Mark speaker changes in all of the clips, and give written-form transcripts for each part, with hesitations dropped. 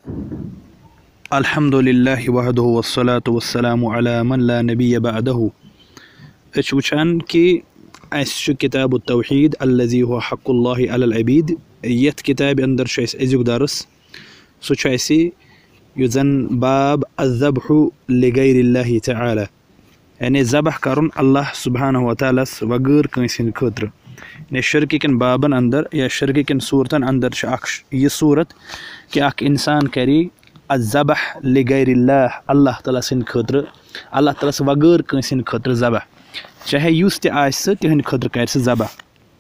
Speaker 1: अल्हम्दुलिल्लाहि वहदहु वस्सलातु वस्सलामु अला मन ला नबिय्य बअदहु। अस वुचान कि अस किताब तौहीद अल्लज़ी हुवा हक़्क़ुल्लाहि अलल अबीद, यथ किताब अंदर अजुक दरस सह युस जन बाब अज़्ज़ब्हु लिगैरिल्लाहि तआला, यानी ज़बह करुन अल्लाह सुब्हानहु व तआलास वगैर कंस हिंद खतर। यानी शिर्क कन बाबन अंदर या शिर्क कन सूरतन अंदर यह सूरत कि अख इंसान करी अज़्ज़बह लिगैरिल्लाह, अल्लाह ताला सिंद खतर, अल्लाह ताला वगैर कंस हिंद खतर ज़बह, चाहे युस ते आसि तिहंद खतर कर सह ज़बह।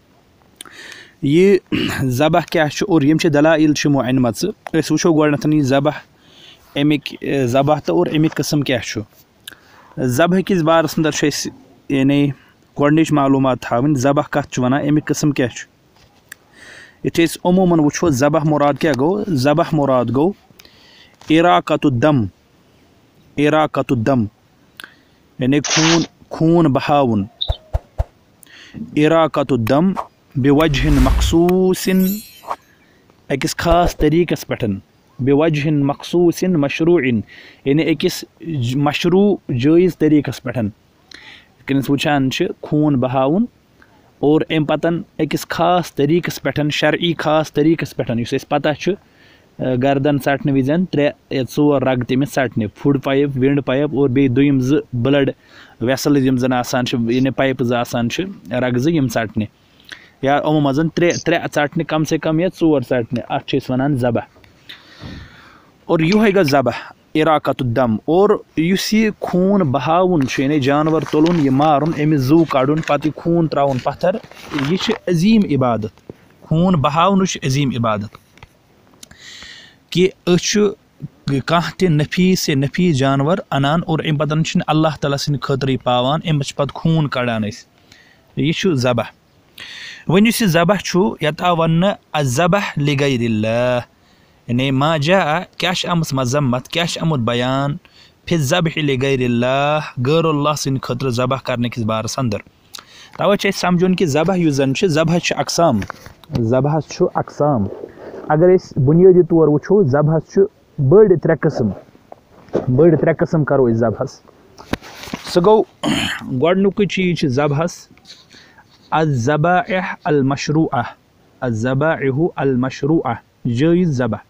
Speaker 1: यह ज़बह क्या और यम दलाइल मुअन्नमत अस वुचो गोडनथन यह ज़बह अमिक ज़बह तो और अमिक कस्म क्या ज़बह किस बारस अंदर यानी गोडनिच मालूमात थावन ज़बह कत वनान अमिक कस्म क्या। ये अमूमन वुचो ज़बह मुराद क्या गो, ज़बह मुराद गो इराक़तुद्दम, इराक़तुद्दम यानी खून खून बहावन, इराक़तुद्दम बिवजहिन मखसूसिन अकिस खास तरीक़स पेटन, बिवजहिन मखसूसिन मशरूइन यानी अकिस मशरू जायज़ तरीक़स पेटन वुचान खून बहावन और अम पतन अकिस खास तरीक़स पेटन, शरई खास तरीक़स पेटन युस पता गर्दन सटन विजन 3 या 4 रग तमिस सटने, फुड पाइप, विंड पाइप और बे दुयम 2 ब्लड वेसल्स यम जन आसान यानी पाइप आसान रग 2 यम सटने, या अमो मजन 3 सटने कम से कम या 4 सटने, अस वनान ज़बह। और युह गो ज़बह इराक़तुद्दम। और युस यह खून बहावन यानी जानवर तुलन यह मारुन अमिस जू कड़न पत खून त्रावन पत्थर, यह अजीम इबादत, खून बहावन अजीम इबादत कि कह नफीस से नफीस जानवर अनान और अम पतन अल्लाह ताला सिंद खतर पावान, अमिस पत खून कड़ान यह ज़बह। वन यह ज़बह यत आव वन अज़्ज़बह लिगैरिल्लाह यानी मा जा क्या आमुत मजम्मत, क्या आमुत बयान फिर ज़बह लिगैरिल्लाह गैरुल्लाह सिंद खतर ज़बह करने किस बारस अंदर। तवे समझुन कि ज़बह युस जन ज़बह अक़साम, ज़बह अक़साम अगर इस बुनियादी तौर वो ज़बह बड़ 3 कस्म, बड़ 3 कस्म करो इस ज़बहस। सह गो गोडनुक चीज ज़बहस अज़्ज़बाइह अल मशरूअह, अज़्ज़बाइहु अल मशरूअह जायज़ ज़बह।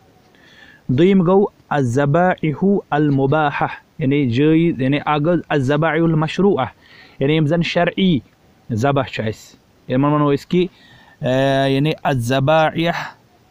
Speaker 1: दुयम गो अज़्ज़बाइहु अल मुबाह यानी जायज़ यानी अज़्ज़बाइहु अल मशरूअह यानी यम जन शरई ज़बह मनो कि यानी अज़्ज़बाइह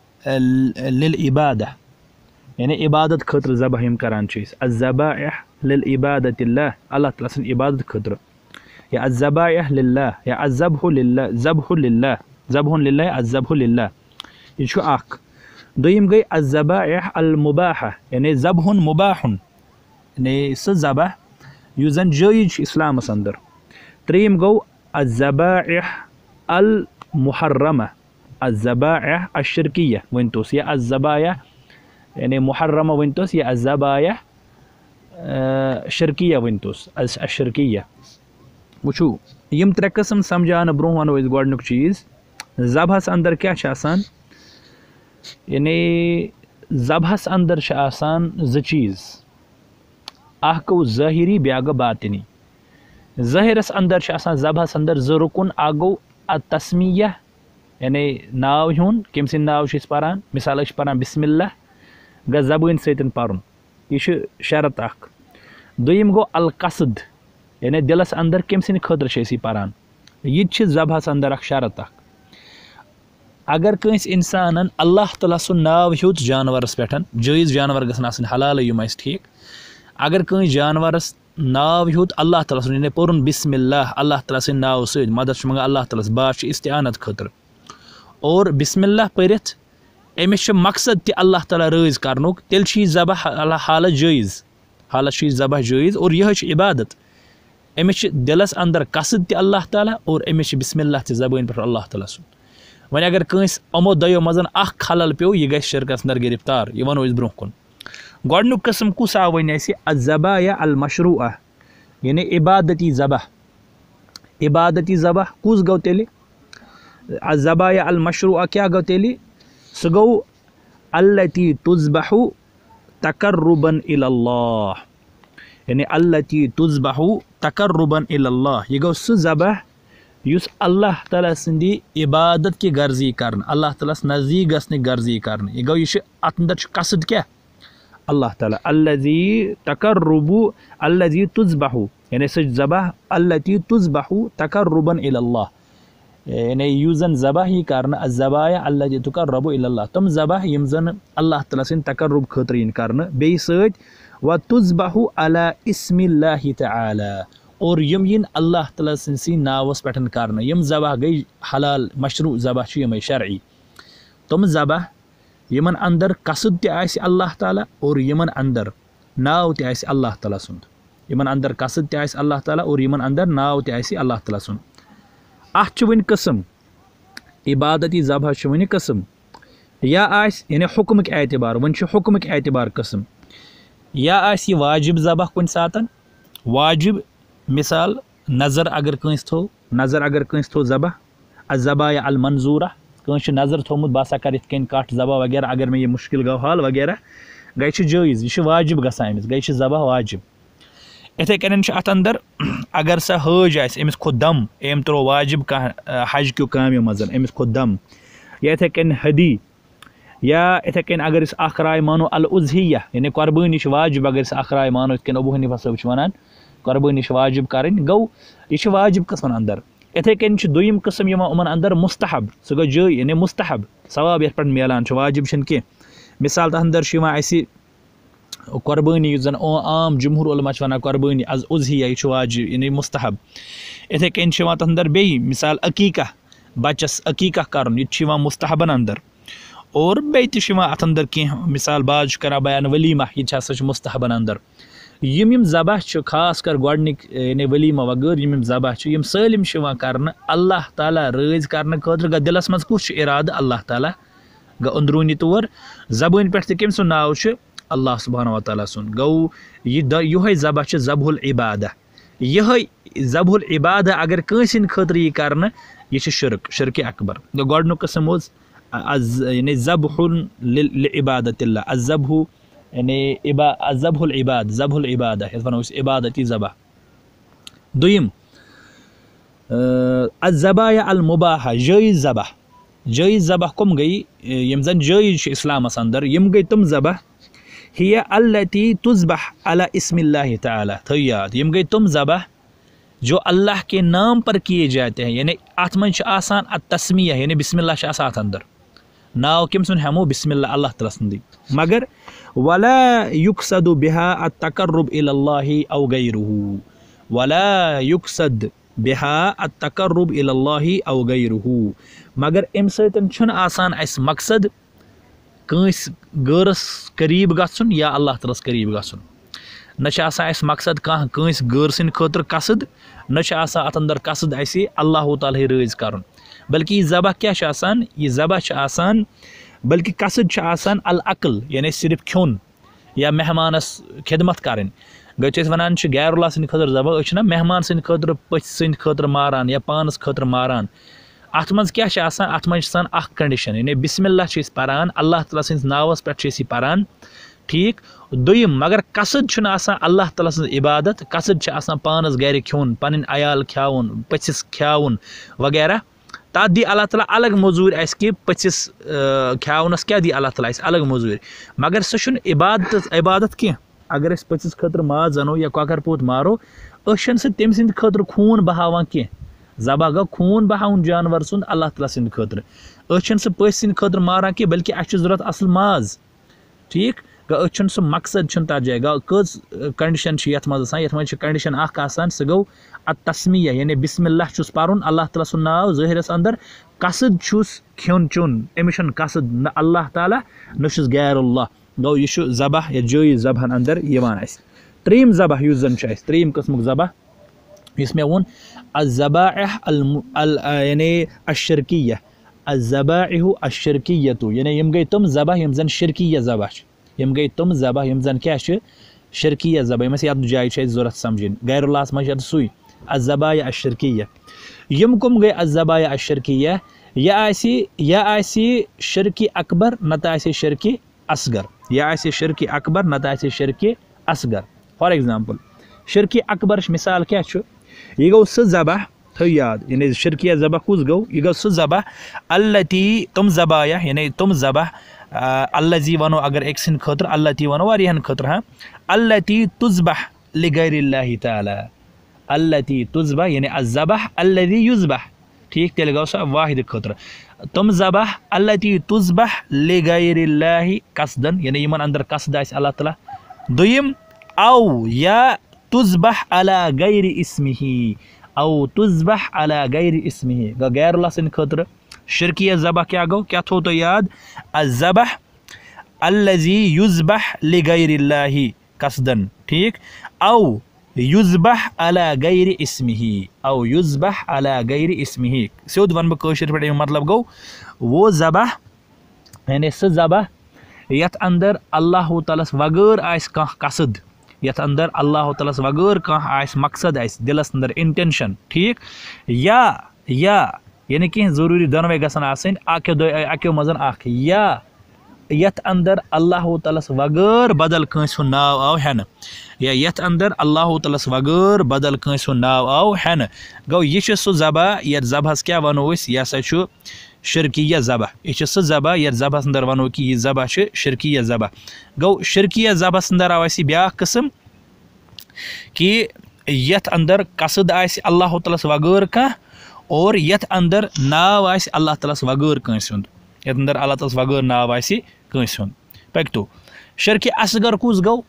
Speaker 1: लिल इबादा यानी इबादत खतर ज़बह यम करान अज़्ज़बाइह लिल इबादतिल्लाह, अल्लाह ताला सिंद इबादत खतर, या अज़्ज़बाइह लिल्लाह या अज़्ज़बहु लिल्लाह, ज़बहु लिल्लाह, ज़बहु लिल्लाह अज़्ज़बहु लिल्लाह यह अख। दुयम गई अज़्ज़बाइह अल मुबाह यानी ज़बहुन मुबाहुन यानी सह ज़बह युस जन जायज़ इस्लामस अंदर। त्रीम गो अज़्ज़बाइह अल मुहर्रमा, अज़्ज़बाइह अश्शिरकिय्या वनतोस या अज़्ज़बाइह यानी मुहर्रमा वनतोस या अज़्ज़बाइह शिरकिय्या वनतोस अश्शिरकिय्या। वुचु यम 3 कस्म समझान ब्रोह वनो इस गोडनुक चीज ज़बहस अंदर क्या आसान, यानी ज़बहस अंदर आसान 2 चीज़, अख गो ज़ाहिरी ब्या गो बातिनी। ज़ाहिरस अंदर आसान ज़बहस अंदर 2 रुकन, अख गो तस्मिया यानी नाव हुन कम सिंद नाव पारान, मिसाल पारान बिस्मिल्लाह ग ज़बान सतन पारुन यह शरत अख। दुयम गो अल कसद यानी दिलस अंदर कम सिंद खतर पारान, यह ज़बहस अंदर अख शरत अख। अगर कंस इंसान अल्लाह ताला सुन नाव हेत जानवरस पे, जायज़ जानवर गसन आसन हलाल यम ठीक, अगर कंस जानवरस नाव हेत अल्लाह ताला सुन यानी पुरुन बिस्मिल्लाह अल्लाह ताला सिंद नाव सत मदद मंगान अल्लाह ताला बात इस्तिआनत खतर, और बिस्मिल्लाह परित अमिस मकसद ते अल्लाह ताला रज़ करनुक, तेल ज़बह हालत जायज़, हालत ज़बह जायज़ और यह इबादत। अमिस दिलस अंदर कसद ते अल्लाह ताला और अमिस बिस्मिल्लाह ते ज़बान पे अल्लाह ताला सुन। वह अगर कंस अमो दयो मजन अख खलल पे यह गई शिरकस अंदर गिरफ्तार, यह वनो ब्रोह कुन। गोडनुक कस्म कुस आव वन अज़्ज़बाइह अल मशरूअह यानी इबादती ज़बह, इबादती ज़बह कुस गो तेल अज़्ज़बाइह अल मशरूअह क्या गो तेल, सह गो अल्लती तुज़बहु तक़र्रुबन इलल्लाह, यानी अल्लती तुज़बहु तक़र्रुबन इलल्लाह, यह गो सह ज़बह युस अल्लाह ताला सिंदी इबादत की गर्जी करन, अल्लाह ताला नज़दीक गसने गर्जी करन, यह गो यह अंदर कसद क्या अल्लाह ताला। अल्लज़ी तक़र्रुबु अल्लज़ी तुज़बहु, यानी सह ज़बह अल्लती तुज़बहु तक़र्रुबन इलल्लाह, यानी यूजन ज़बह ही करन अज़्ज़बाया अल्लती तुक़र्रबु इलल्लाह, तुम ज़बह यम जन अल्लाह ताला सिंद तक़र्रुब खतरीन करन, बे सत व तुज़बहु अला इस्मिल्लाहि तआला, और यम यिन अल्लाह ताला सिंसी नावस पेटन करन, यम ज़बह गई हलाल मशरू ज़बह छु यम शरई, तुम ज़बह यमन अंदर कसद ते आसि अल्लाह ताला और यमन अंदर नाव ते आसि अल्लाह ताला सुंद, यमन अंदर कसद ते आसि अल्लाह ताला और यमन अंदर नाव ते आसि अल्लाह ताला सुंद। अत छु वन किस्म इबादती ज़बह छु वन किस्म, या आस यानी हुक्मक एतबार, वन छु हुक्मक एतबार किस्म, या आस यह वाजिब ज़बह कुन सातन, वाजिब मिसाल नज़र अगर कंस थो, नज़र अगर कंस थो ज़बह अज़्ज़बाया अल मंजूरा, कंस नज़र थोमुत बासा कर इत कन कट ज़बह वगैरह, अगर मैं ये मुश्किल गो हाल वगैरह गई जायज़, यह वाजिब गसान अमिस, गई ज़बह वाजिब। इथे कन अत अंदर अगर सा हज अमिस खो दम, एम त्रो वाजिब कह हज क्यों काम मज अमिस खो दम, या इथे कन हदी, या इथे कन अगर अख राय मानो अल उज़हिया, यानी कुर्बानी वाजिब, अगर अख राय मानो इत अबू हनीफा साहब वनान कुर्बानी वाजिब करें, गो यह वाजिब कस्मन अंदर। इथे कन दुयम किस्म उमन अंदर मुस्तहब, सह गो जय यानी मुस्तहब सवाब ये मिलान, वाजिब कह, मिसाल तथ अंदर कुर्बानी जन आम जमहूर उलमा वनान कुर्बानी अज उज़हिया, यह वाजिब यानी मुस्तहब। इथे कन तथ अंदर बे मिसाल अकीका, बचस अकीका कर यह मुस्तहबन अंदर, और बे अत अंदर कह मिसाल बाज कर बयान वलीमा, यह मुस्तहबन अंदर। यम ज़बह खास कर गोडनिक यानी वलीमा वगैरह यम ज़बह यम सालिम कर अल्लाह ताला रज़ करने खतर, ग दिलस मज कुछ इराद अल्लाह ताला, ग अंदरूनी तौर ज़बान पे कम सुन नाव अल्लाह सुब्हानहु व तआला सुन, गो यह ज़बह ज़बहुल इबादा, यह ज़बहुल इबादा अगर कंसिन खतर यह करन यह शिरक, शिरक अकबर। गो गोडनुक किस्म यानी ज़बहुन लिइबादतिल्लाह, अज़्ज़बहु यानी ज़बहुल इबाद, ज़बहुल इबादा वनो इबादती ज़बह। दुयम अज़्ज़बाया अल मुबाहा, जायज़ ज़बह, जायज़ ज़बह कम गई यम जन जायज़ इस्लामस अंदर, यम गई तुम ज़बह हिया अल्लती तुज़बह अला इस्मिल्लाहि तआला, थो याद, यम गई तुम ज़बह जो अल्लाह के नाम पर किए जाते हैं, यानी अत मंज आसान अतस्मिया यानी बिस्मिल्लाह आसात अंदर, नाव कम सुन हमो बिस्मिल्लाह अल्लाह ताला सुंदी, मगर वला युक्सदु बिहा अत्तक़र्रुब इलल्लाहि औ गैरुहु, वला युक्सद बिहा अत्तक़र्रुब इलल्लाहि औ गैरुहु, मगर अमि सतन छुन आसान अस मकसद कंस गैरस करीब गछुन या अल्लाह तालास करीब गछुन, न आसान अस मकसद कह कंस गैर सिंद खतर कसद, न आसान अत अंदर कसद अस अल्लाह ताला रज़ करन, बल्कि यह ज़बह क्या आसान, यह ज़बह आसान, बल्कि कसद आसान अल अक्ल, यानी सिर्फ खोन या मेहमानस खिदमत करें, गई वनान गैरुल्लाह सिंद खतर ज़बह, ना मेहमान सिंद खतर पच सिंद खतर मारान या पानस खतर मारान, अत मज क्या आसान, अत मज अख कंडीशन, यानी बिस्मिल्लाह परान अल्लाह ताला सिंद नावस पे परान, ठीक। दुयम मगर कसद आसान अल्लाह ताला सिंद इबादत, कसद आसान पानस गर खोन, पन अयाल ख्यावन, पचिस ख्यावन वगैरह, तथ दी अल्लाह ताला अलग मजूर अस कि पचिस ख्यावनस क्या दी अल्लाह ताला अलग मजूर, मगर सह इबादत इबादत कह, अगर अस पचिस खतर माज अनो या कॉकर पोत मारो, सह तम सिंद खतर खून बहावान कह, ज़बह गो खून बहाउन जानवर सुंद अल्लाह ताला सिंद खतर, सह पच सिंद खतर मारान कह, बल्कि अस जरूरत असल माज, ठीक। गो सह मकसद तथ जाए, गो कज कंडीशन ये मज कंडीशन आसान, सह गो तस्मिया यानी बिस्मिल्लाह पर्न अल्लाह ताला सुन नाव ज़ाहिरस अंदर, कसद खोन चुन, अमिस कसद न अल्लाह ताला न गैरुल्लाह, गो यह ज़बह या जायज़ ज़बहन अंदर यवान। त्रीम ज़बह युस जन त्रीम किस्मुक ज़बह यस मे वोन अज़्ज़बाइह यानी अश्शिरकिय्या, अज़्ज़बाइहु अश्शिरकिय्यतु, यानी यम गई तुम ज़बह यम जन शिरकिया ज़बह, यम गई तुम ज़बह यम जन क्या शिरकिया ज़बह, यम यत जाय जरूरत समझ गैरुल्लाह मज सुई अज़्ज़बाया अश्शिरकिय्या। यम कुम गए अज़्ज़बाया अश्शिरकिय्या, या आसी शिर्क अकबर नत आसी शिर्क असगर, या आसी शिर्क अकबर नत आसी शिर्क असगर। फॉर एग्जांपल शिर्क अकबर मिसाल क्या छु, यह गो सह ज़बह, थो याद यानी शिर्किया ज़बह कुछ गो, यह गो सह ज़बह अल्लती तुम ज़बाया यानी तुम ज़बह अल्लज़ी वनो अगर एक सिन खतर, अल्लती वनो वारियन खतर, हाँ अल्लती तुज़बह लिगैरिल्लाहि ताला, अल्लती तुज़बह यानी अज़्ज़बह अल्लज़ी युज़बह, ठीक तेल गो सा वाहिद खतर। तुम ज़बह अल्लती तुज़बह लिगैरिल्लाहि कसदन यानी यमन अंदर कसद आइस अल्लाह ताला। दुयम औ या तुज़बह अला गैरि इस्मिही, औ तुज़बह अला गैरि इस्मिही गो गैरुल्लाह सिन खतर। शिर्किया ज़बह क्या गो, क्या थो तो याद, अज़्ज़बह अल्लज़ी युज़बह लिगैरिल्लाहि कसदन, ठीक, औ युज़बह अला गैरि इस्मिही, औ युज़बह अला गैरि इस्मिही। सिद्ध वन बशर पे मतलब गो वो ज़बह यानी सह ज़बह यथ अंदर अल्लाह तालस वगैर आइस कह कसद, यथ अंदर अल्लाह तालस वगैर कह आइस मकसद आइस दिलस अंदर इंटेंशन, ठीक, या यानी कह जरूरी दोनवे गसन आसन अक्यो मजन अख, या यथ अंदर अल्लाह तालस वगैर बदल कंस नाव आव हेन, या यथ अंदर अल्लाह तालस वगैर बदल कंस नाव आव हेन गो यह सह ज़बह यथ ज़बहस क्या वनो यह हसा शिर्किया ज़बह, यह सह ज़बह यथ ज़बहस अंदर वनो कि यह ज़बह शिर्किया ज़बह गो। शिर्किया ज़बहस अंदर आव ब्या किस्म कि यथ अंदर कसद आइस अल्लाह तालस वगैर कह, और यथ अंदर नाव आइस अल्लाह तालस वगैर कंस हुंद, यथ अंदर अल्लाह तालस वगैर नाव आइस कंस हुंद। पकतो शिर्क असगर कुछ गो,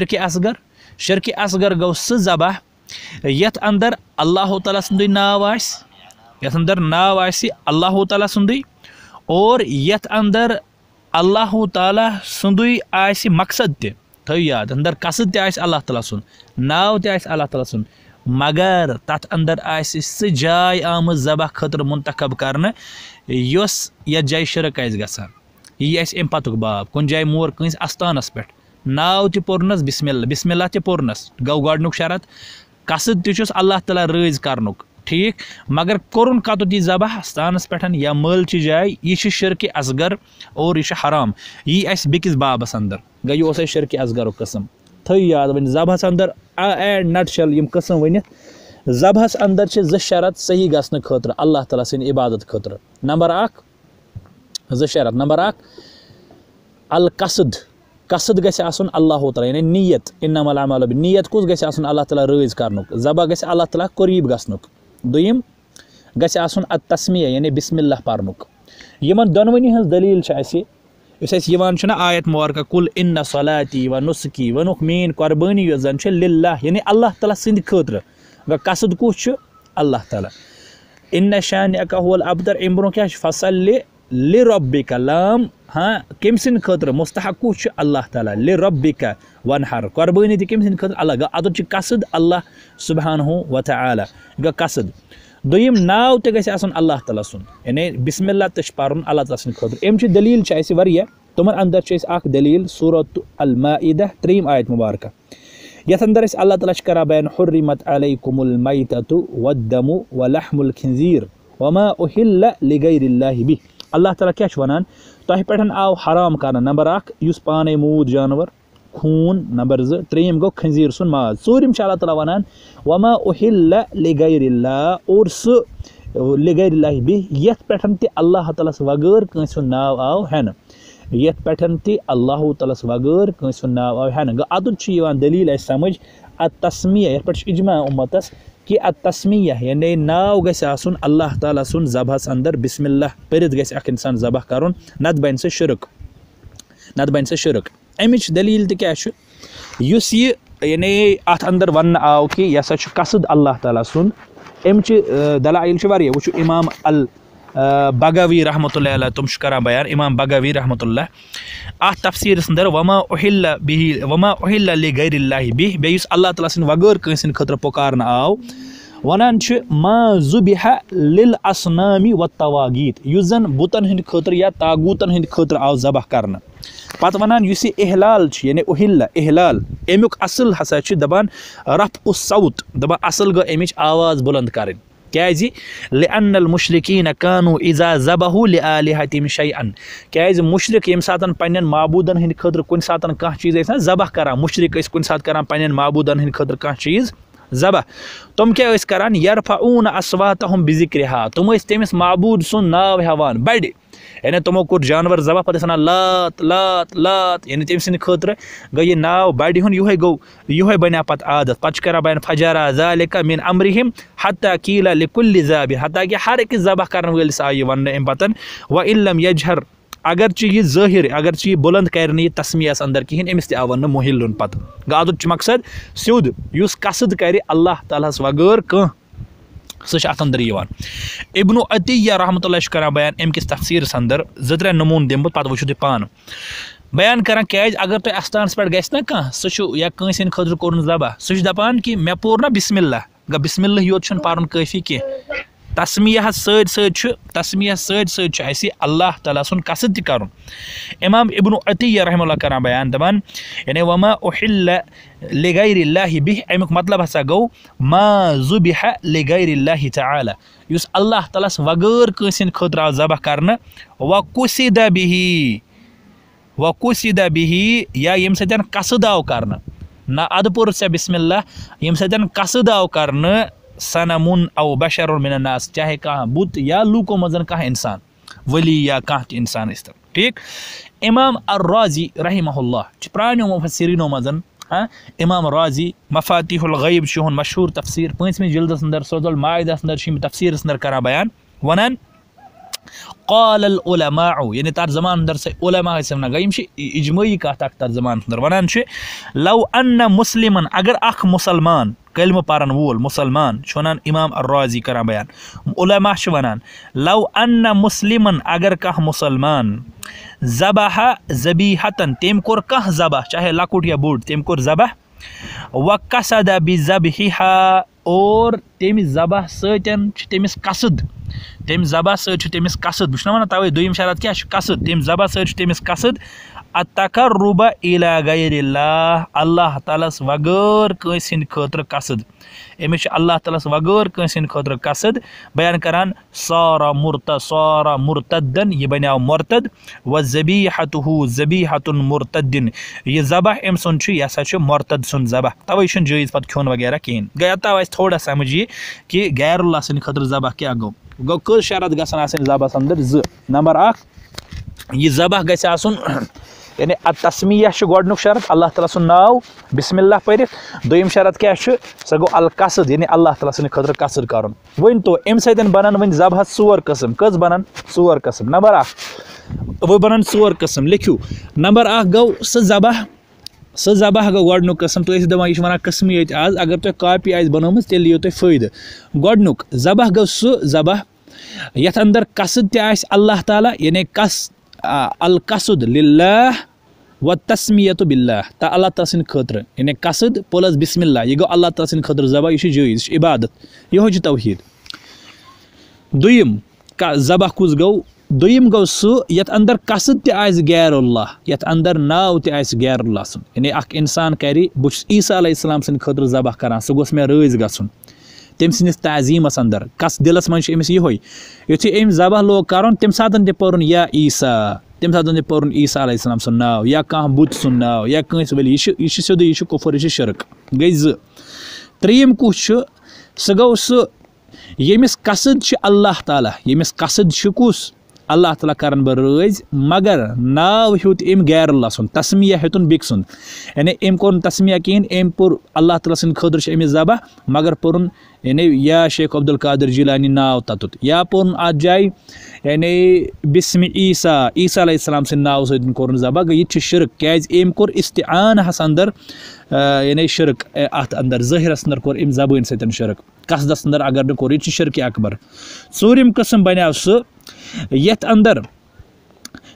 Speaker 1: शिर्क असगर गो सह ज़बह यथ अंदर अल्लाह ताला सुंदुई नाव आइस, यथ अंदर नाव आइस अल्लाह ताला सुंदुई, और यथ अंदर अल्लाह ताला सुंदुई आइस मकसद ते, थो याद अंदर कसद ते आइस अल्लाह ताला सुन, नाव ते आइस अल्लाह ताला सुन, मगर तथ अंदर आइस सह जाय आमज ज़बह खतर मुंतखब करने योस यथ जाय शिरक आइस गसान। यह आइस अम पतुक बाब कुन जाय मोर कंस आस्थानस पे नाव ते पोरनस बिस्मिल्लाह, बिस्मिल्लाह ते पोरनस गौ गडनुक शरत, कसद ते छुस अल्लाह ताला रज करनुक, ठीक, मगर कोरुन कतुत यह ज़बह आस्थानस पे या मलचि जाय, यह शिर्क असगर और यह हराम। यह आइस बिकिस बाबस अंदर गई उस शिर्क असगर कस्म। थो याद वन ज़बहस अंदर एड नटशल यम कस्म वन ज़बहस अंदर ज शरत सही गसन खतर अल्लाह ताला सिन इबादत खतर। नंबर अक ज शरत, नंबर अक अल कसद, कसद गछ आसन अल्लाह ताला यानी नियत, इन्नमल अमालु बिन्नियत कुछ गछ आसन अल्लाह ताला रज करनुक, ज़बह गछ अल्लाह ताला करीब गसनुक। दुयम गछ आसन अत तस्मिया यानी बिस्मिल्लाह परनुक। यमन दोनवनी हज दलील छ असे इस यवान छना आयत मुबारक कुल इन्न सलाती व नुस्की व नुक मेन कुर्बानी यो जन छ लिल्लाह यानी अल्लाह ताला सिंद खतर ग कसद कुछ छ अल्लाह ताला। इन्न शानिअका हुवल अब्तर इम्ब्रो क्या फसल्लि लिरब्बिका लाम, हाँ कम सिंद खतर मुस्तहक कुछ छ अल्लाह ताला, लिरब्बिका वनहर कुर्बानी ति कम सिंद खतर अल्लाह ग अदु छ कसद अल्लाह सुब्हानहु व तआला ग कसद। दोयम नाव ते गछ आसन अल्लाह ताला सुन यानी बिस्मिल्लाह तश परन अल्लाह ताला सिंद खतर। एम छ दलील छ ऐसे वरिया तुमन अंदर छ अख दलील सूरत अल माइदा 3 आयत मुबारक यथ अंदर अल्लाह ताला करा बयान हुर्रिमत अलैकुमुल मैततु वद्दमु व लहमुल खिंजीर वमा उहिल्ला लिगैरिल्लाहि बि। अल्लाह ताला क्या छ वनान तह पेठन आव हराम करना, नंबर 1 युस पाने मूद जानवर खून, नंबर 2 त्रेम गो खंजीर सुन माज, चूरिम छ अल्लाह ताला वनान वमा उहिल्ला लिगैरिल्लाह और स लिगैरिल्लाहि बि यथ पेठन ते अल्लाह ताला वगैर कंस नाव आव हेन, यथ पेठन ते अल्लाह ताला वगैर कंस नाव आव हेन ग अदुत छ यवान दलील है समझ अत तस्मिया यथ पेठ इजमा उम्मतस कि अत तस्मिया यानी नाव गछ आसन अल्लाह ताला सुन ज़बहस अंदर बिस्मिल्लाह परित गछ अख इंसान ज़बह करुन नत बन से शिरक, नत बन से शिरक। अमिच दलील तो क्या युस यह यानी अत अंदर वन आव कि यह हसा कसद अल्लाह ताला सुन अमिच दलाइल वारिया वो इमाम अल बगावी रहमतुल्लाह अलैह तुम करान बयान, इमाम बगावी रहमतुल्लाह अत तफसीर अंदर वमा उहिल्ला लिगैरिल्लाहि बिह बे अल्लाह ताला सिन वगैर कंस खतर पुकारन आव वनान छ मा ज़ुबिहा लिल असनामी व तवागीत युस जन बुतन हिंद खतर या तागूतन हिंद खतर आव ज़बह करना पत वनान युस इहलाल छ यानी उहिल्ला इहलाल एमुक असल हसा छ दबान रफ उस सौत दबा असल गो एमिच आवाज बुलंद करन क्याजि लिअन्नल मुशरिकीन कानू इज़ा ज़बहू लिआलिहतिम शैअन क्याज मुशरिक यम सातन पन्नन माबूदन हिंद खतर कुन सातन कह चीज ऐसा ज़बह करा मुशरिक कुन सात करा पन्नन माबूदन हिंद खतर कह चीज ज़बह तुम क्या करान यरफ़ऊन अस्वातहुम बिज़िक्रिहा तुम तमिस माबूद सुन नाव हवान बड़ यानी तुमो कोर जानवर ज़बह पे लात लात लात यानी तम सद खतर गई नाव बड़ हुन यो बना पत आदत पे कर बयान फजरा ज़ालिका मिन अमरिहिम हत्ता कीला लिकुल्लि ज़ाबिह हत्ता कि हर अकिस ज़बह करन वलिस आय वन अम पतन व इल्लम यजहर अगर यह ज़ाहिर अगर यह बुलंद कर तस्मियस अंदर कहें अमिस वन मुहिल पत गादुच मकसद सिद युस कसद कर अल्लाह तालास वगैर कह सह अंदर इब्नु अतिया रहमतुल्लाह कर बयान अम किस तफसीर अंदर ज़ नमून दिम पे वो पान बयान कर क्या अगर तुम अस्थान पे गस ना कह सह या कंस खतर कोर ज़बह सह दपान कि मे पोर ना बिस्मिल्लाह ग बिस्मिल्लाह योत पारन काफ़ी कह तस्मिया सद अल्लाह ताला सुन कसद कर इमाम इब्नु अतिया रहमतुल्लाह कर बयान दपान यानी वमा उहिल्ल लिगैरिल्लाहि बिह अमुक मतलब हसा गो मा ज़ुबिहा लिगैरिल्लाहि तआला युस अल्लाह ताला वगैर कंसिन खतर आव ज़बह करना व कुसिदा बिही या यम सदन कसद आव करना ना अदपुर से बिस्मिल्लाह यम सदन कसद आव करना सनमुन औ बशरुन मिनन नास चाहे कहाँ बुत या लूको मजन कहाँ इंसान वली या कहाँ इंसान इस तरह ठीक इमाम अर्राजी रहिमहुल्लाह प्रानो मुफस्सिरीनो मजन इमाम राजी मफातिहुल गैब शुहन मशहूर तफसीर 5वें जिल्दस अंदर सूरह माइदा अंदर तफसीर अंदर करा बयान वनन क़ालल उलमाउ यानी तार ज़मान अंदर से उलमा से गयम इजमाई कत तार ज़मान अंदर वनान लव अन्न मुस्लिमन अगर अख मुसलमान कलम पारन वोल मुसलमान वनान इमाम अर्राजी कर बयान उलमा वनान लव अन्न मुस्लिमन अगर कह मुसलमान ज़बह ज़बीहतन तेम कोर कह ज़बह चाहे लकुट या बोड तेम कोर ज़बह व कसद बिज़बहिहा और तेमिस ज़बह सतन तेमिस कसद तेम ज़बह सतमिस कसद बह वन तवे दुयम शरत क्या कसद तेम ज़बह सतमिस कसद अतकर्रुब इला गैरिल्लाह अल्लाह तालास वगैर कंस हिंद खतर कसद अमिस अल्लाह तालास वगैर कंस हिंद खतर कसद बयान करान सारा मुर्तदन यह बन्याव मुर्तद व ज़बीहतुहु ज़बीहतुन मुर्तदिन यह ज़बह अम सुन यह हसा मुर्तद सुन ज़बह तवे जायज़ पे खोन वगैरह कहें गया तव थोड़ा समझ ये कि गैरुल्लाह सद खतर ज़बह क्या गो कस शरत गसन ज़बह अंदर नंबर 1 यह ज़बह गस आसुन यानी तस्मिया गोडनुक शरत अल्लाह ताला सुन नाव बिस्मिल्लाह पढ़ दोयम शरत क्या सह गो अल कसद यानी अल्लाह ताला सद खतर कसद कर वन तो अम सतन बनन वन ज़बह 4 कस्म कस बनन 4 कस्म नंबर 1 वो बनन 4 कस्म लिखियो नंबर 1 गो सह ज़बह गो गोडनुक कस्म तो दपान यह वन कस्म ये आज अगर तुम कॉपी आज बनोम तेल यो तुम फायदे गोडनुक ज़बह गो सह ज़बह यथ अंदर कसद ते अल्लाह ताला यानी कस अल कसद लिल्लाह व तस्मियतु बिल्लाह ता अल्लाह ताला सद खतर यानी कसद प्लस बिस्मिल्लाह यह गो अल्लाह ताला सद खतर ज़बह यह जायज़ इबादत यह तौहीद दुयम ज़बह कुस गो दुयम गो सह यथ अंदर कसद ते गैरुल्लाह यथ अंदर नाव ते गैरुल्लाह सुन यानी अख इंसान कर बस ईसा अलैहिस्सलाम सद खतर ज़बह करान सह गोस मे रज़ गसन तम सस ताजीमस अंदर कस दिलस मन अमिस युथु अम ज़बह लोग कर तम सात पोरन या ईसा तम सात पोरन ईसा अलैहिस्सलाम सुन नाव या कह बुत सुन नाव या कंस वली यह सिद्ध यह कुफर यह शिरक गई 2 त्रीम कुछ सह गो सह यमिस कसद अल्लाह ताला यमिस कसद कुस अल्लाह ताला करन बह रज़ मगर नाव हेत अम गैरुल्लाह सुन तस्मिया हेतुन बिक सुन यानी अम कोर तस्मिया कहें अम पोर अल्लाह ताला सद खतर अमिस ज़बह मगर पोरन यानी या शेख अब्दुल कादिर जिलानी नाव ततुत या पोरन अत जाय यानी बिस्मि ईसा अलैहिस्सलाम सद नाव सद कोर ज़बह यह शिरक क्या अम कोर इस्तिआन हस अंदर यानी शिरक अत अंदर ज़ाहिरस अंदर कोर अम ज़बान सतन शिरक कसदस अंदर अगर न कोर यह शिरक अकबर 4 कस्म बन्याव सह यथ अंदर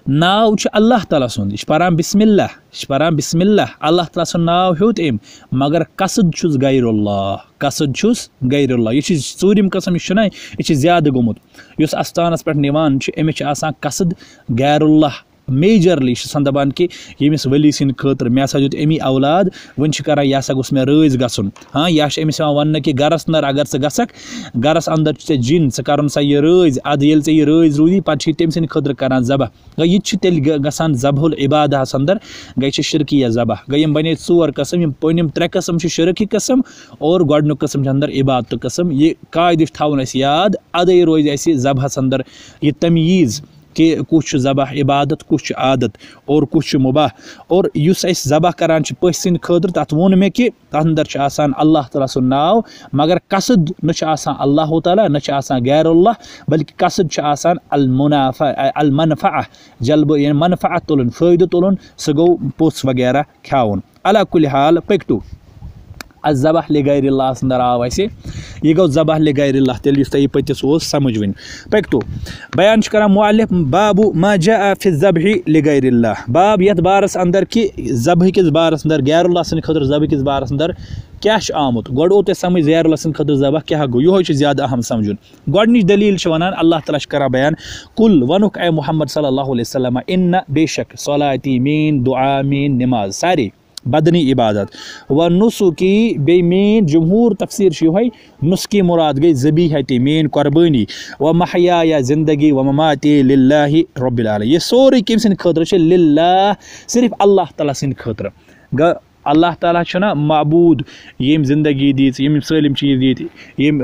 Speaker 1: नाव अल्लाह ताला सुंद यह परान बिस्मिल्लाह अल्लाह ताला सुन नाव हेत अम मगर कसद छुस गैरुल्लाह यह ूरिम कसम यह ज्यादा गोमुत उस अस्थानस पे निवान अमिस कसद गैरुल्लाह मेजरली दपान कि यमिस वली सिंद खतर मे हसा दुत अमी औलाद वन कर यह हसा गोस मे रज गन हाँ यह अमिस वन कि गरस अंदर अगर स गसक गरस अंदर ऐ जिन स कर यह रज अद ये ऐ रज रूदी पे तम सद खतर कर जबह यह तेल गसान जबहुल इबादहस अंदर गई शिरकिया जबह गई बने 4 कस्म यम पनिम 3 कस्म शिरकी कस्म और गोडनुक कस्म अंदर इबादत कस्म यह कायद थवन याद अदे रोज जबहस अंदर यह तमीज़ कि कुछ जबह इबादत कुछ आदत और कुछ मुबाह और युस जबह करान पस सिंद खतर तथ वोन मे कि तथ अंदर अल्लाह ताला सुन नाव मगर कसद न अल्लाह ताला न गैरुल्लाह बल्कि कसद अल मनफ़अ जल्ब यानी मनफ़अत तुलन फ़ायदे तुलन सह गो पोस वगैरह खावन अला कुल हाल पकटू ज़बह लिगैरिल्लाह अंदर आव यह गो ज़बह लिगैरिल्लाह तेल तुम पतिस समझ वन पकटू बयान कर मुअल्लिफ बाबू मा जा फि ज़बहि लिगैरिल्लाह बाब यथ बारस अंदर कि ज़बह किस बारस अंदर गैरुल्लाह सद खतर ज़बह किस बारस अंदर क्या आमुत गोड ओ समझ गैरुल्लाह सद खतर ज़बह क्या गो यह ज्यादा अहम समझुन गोडनिच दलील वनान अल्लाह ताला कर बयान कुल वनुक ए मुहम्मद सल्लल्लाहु अलैहि वसल्लम इन्न बेशक सलाती मीन दुआ मीन नमाज सारी बदनी इबादत व नुसुकी बे मीन जमहूर तफसीर यह नुस्की मुराद गई ज़बीहती मीन कुर्बानी व महया जिंदगी व ममाती लिल्लाहि रब्बिल आलमीन यह सोरे कम सद खतर लिल्लाह सिर्फ अल्लाह ताला सद खतर ग अल्लाह ताला छना माबूद यम जिंदगी दी यम सलिम चीज़ दी यम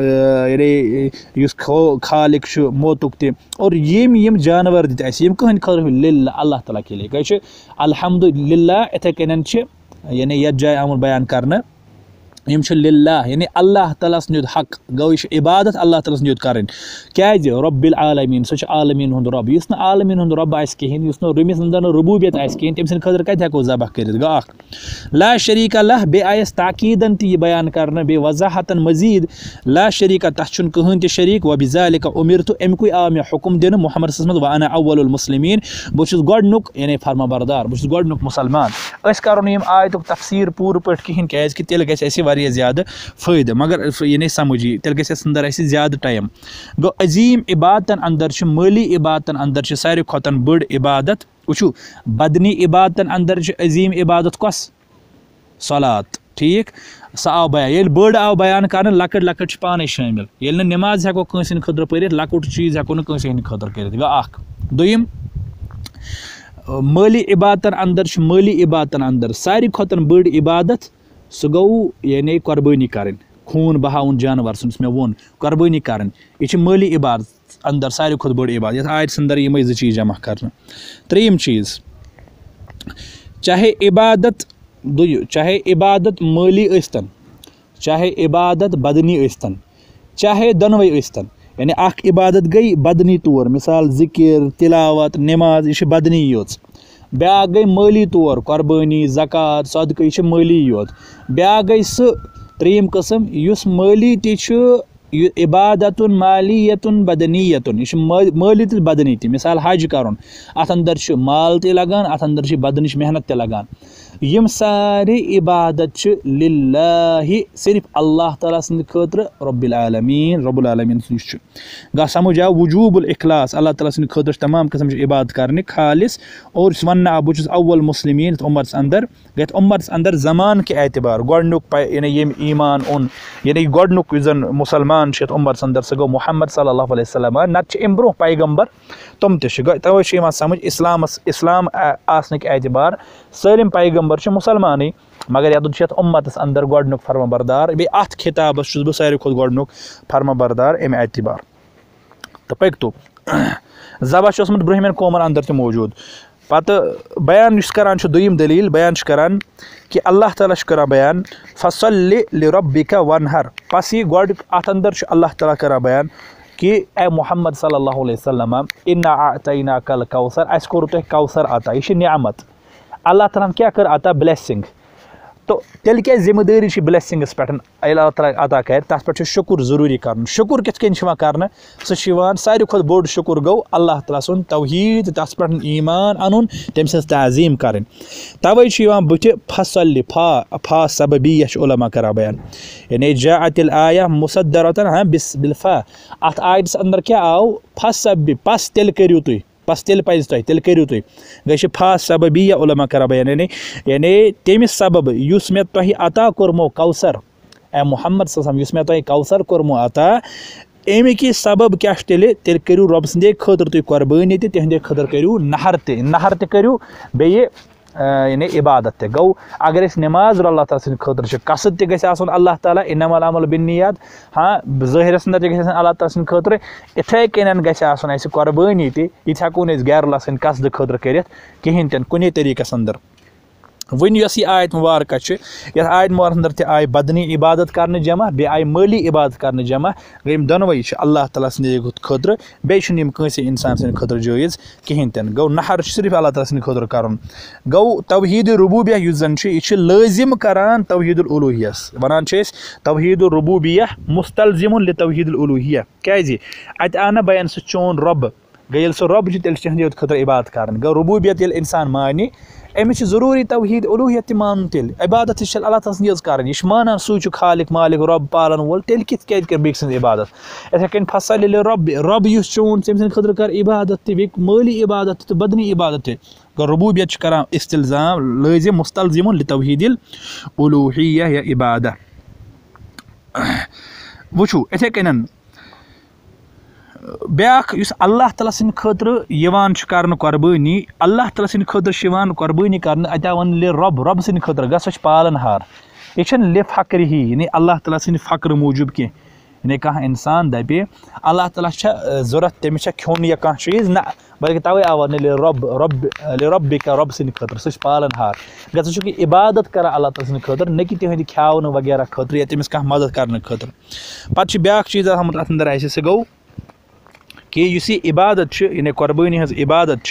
Speaker 1: खालिक मोतुक त और यम जानवर दी यम कहन खतर लिल्लाह अल्लाह ताला के लिए कह अल्हम्दुलिल्लाह इथे कन यानी यथ जाय आमुत बयान करना यम लिल्लाह यानी अल्लाह ताला सद हक गो इबादत अल्लाह ताला सद कर क्या रब्बिल आलमीन सह आलमीन हुंद रब युस न आलमीन हुंद रब आस कहीं युस न रमिस अंदर रुबूबियत आस कहीं तम सद खतर कत हेको ज़बह कर गो ला शरीक लह बे आयस ताकीदन यह बयान करना बे वजाहतन मजीद ला शरीक तथ कहन त शरीक व बिज़ालिका उमिरतु अमकुई आव मे हुक्म दिन मुहम्मद सल्लल्लाहु अलैहि वसल्लम व अना अव्वलुल मुस्लिमीन बहु गोडनुक यानी फरमा बरदार बहु गोडनुक मुसलमान करो यम आयतुक तफसीर पूर पे कहीं क्या तेल गि ज्यादा फायदे मगर यह नहीं समझी तेल गस अंदर ज्यादा टाइम गो अजीम इबादतन अंदर माली इबादतन अंदर सारे खोतन बड़ इबादत वुचु बदनी इबादतन अंदर अजीम इबादत कस सलात ठीक सह आव बयान ये बड़ आव बयान कर लकट लकट पाने शामिल ये नमाज हेको कंसिन खतर पर लकुट चीज हेको कंसिन खतर कर गो दोयम माली इबादतन अंदर सारी खोतन बड़ इबादत सह गो यानी कुर्बानी कर खून बहावन जानवर सुन मे वोन कुर्बानी कर यह माली इबादत अंदर सारी खुद बड़ इबादत आयत अंदर यम 2 चीज़ जमा कर त्रीम चीज़ चाहे इबादत माली अस्तन चाहे इबादत बदनी अस्तन चाहे दोनवे अस्तन यानी अख इबादत गई बदनी तौर मिसाल जिक्र तिलावत नमाज यह बदनी योत ब्या गई माली तौर कुर्बानी ज़कात सदक़ यह माली योत ब्या गई त्रीम कस्म युस माली ती इबादतुन मालियतुन बदनीयतुन यह माली तो बदनी ती मिसाल हज कर अत अंदर माल त लगान अत अंदर बदनिश मेहनत त लगान यम सारे इबादत लिल्लाहि सिर्फ अल्लाह ताला सद खतर रब्बिल आलमीन गा समझ आव वजूबुल इखलास अल्लाह ताला सद खतर तमाम किस्म इबादत करने खालिस और वन बहुत अव्वल मुस्लिमीन उम्मत अंदर गत उम्मत अंदर जमान के एतबार गोडनुक यानी यम ईमान ओन यानी गोडनुक जन मुसलमान उम्मत अंदर सह गो मुहम्मद सल्लल्लाहु अलैहि वसल्लम नत अम ब्रो पैगम्बर तुम तवे समझ इस्लाम आसनिक एतबार सलिम पैगम्बर मुसलमान मगर ये उम्मत अंदर गोडनुक फरमा बरदार बे अत खिताबस बह सारे खुद गोडनुक फरमा बरदार अमे एतबार तो पकतो ज़बह ब्रहमन कौमन अंदर त मौजूद पत बयान करान दोयम दलील बयान करान कि अल्लाह ताला करान बयान फसल्लि लिरब्बिका वनहर पस यह गोड अत अंदर अल्लाह ताला करान बयान कि ए मुहम्मद सल्लल्लाहु अलैहि वसल्लम इन्ना अअतैनाकल कौसर अस कोर तुह कौसर अता यह नियामत अल्लाह ताला क्या कर अता ब्लेसिंग तो तेल क्या जिम्मेदारी ब्लेसिंग्स पे अल्लाह ताला अता कर तथ पे शुक्र जरूरी कर शुक्र कित कर सारी खुद बोड़ शुक्र गो अल्लाह ताला सुन तौहीद तथ पे ईमान अन तम सज तज़ीम कर तवे बुथ फसल फा सबबिया उलमा कर बयान यानी जाअतिल आया मुसद्दरतन बिलफा अत आयत अंदर क्या आव फसब पस तेल करियो तुई पस तेल पज तुह तेल करियो तुई गई फा सबबिया उलमा कर बयान यानी तमिस सबब युस मे तुह अता कोरमो कौसर ए मोहम्मद सल्लल्लाहु युस मे तुह कौसर कोरमो अता अमिक सबब क्या तेल करियो रब सन्दे खतर तुम कुर्बानी तिहंदे खतर करियो नहर करियो बे यानी इबादत गो अगर नमाज अल्लाह ताला सद खतर कसद तह अल्लाह ताला इन्नमल अमल बिन्नियात हाँ ज़ाहिरस अंदर अल्लाह ताला सद खतर इथे कन गि कुर्बानी ये हेको गैर अल्लाह सद कसद खतर कर कहें तन कुन तरीकस अंदर वन यह आयत मुबारक यह आयत मुबारक अंदर आय बदनी इबादत करने जमा बे आय माली इबादत करने जमा गई दोनवे अल्लाह ताला सद खतर बेम कंस इंसान सद खतर जायज़ कहें तन गो नहर सिर्फ अल्लाह ताला सद खतर कर गो तौहीद रुबूबिया जन यह लाजिम करान तौहीद उलूहियस वनान तौहीद रुबूबिया मुस्तलजिम ले तौहीद उलूहिया क्या अत आना बयान सह चोन रब गई सह रब तेल खतर इबादत कर गो रुबूबियत इंसान मानी अमिस जरूरी तौहीद उलूहियत मान तेल इबादत अल्लाह ताला सज कर यह मानान सू खालिक मालिक रब पालन वोल तेल कित कर बेक इबादत इथे कन फसल रब रब युस चोन तम खतर कर इबादत बे माली इबादत तो बदनी इबादत गो रुबूबियत कर इस्तिल्जाम लाजिम मुस्तलजिम ले तौहीद उलूहिया या इबादत वुचू इथे कन ब्याख अल्लाह ताला सद खतर कर कुर्बानी अल्लाह ताला सद खतर कुर्बानी कर अत वन ले रब सद खतर गस पालन हार यह ले फ़क्र ही यानी अल्लाह ताला सद फ़क्र मूजूब कह यानी कह इंसान दपे अल्लाह ताला जरूरत तमिस खोन या कह चीज़ ना बल्कि तवे आव ले रब रब सद खतर सह पालन हार गस इबादत कर अल्लाह ताला सद खतर न कि तिहंद ख्यावन वगैरह खतर या तमिस कह मदद कर खतर पे ब्याख चीज़ अत अंदर सह गो कि यह इबादत यानी कुर्बानी हज इबादत